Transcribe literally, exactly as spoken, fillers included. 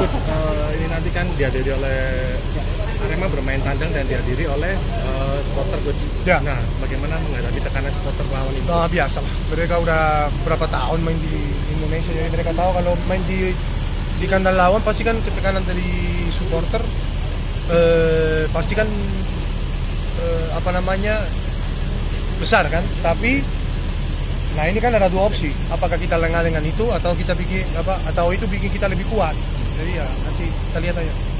Coach, uh, ini nanti kan dihadiri oleh Arema bermain tandang dan dihadiri oleh uh, supporter, Coach. Ya. Nah, bagaimana menghadapi tekanan supporter lawan ini? Nah, biasa lah. Mereka udah berapa tahun main di Indonesia, jadi mereka tahu kalau main di di kandang lawan pasti kan ketekanan dari supporter, eh, pasti kan eh, apa namanya besar kan. Tapi, nah ini kan ada dua opsi. Apakah kita lengah dengan itu atau kita bikin apa? Atau itu bikin kita lebih kuat. Jadi ya nanti kita lihat aja.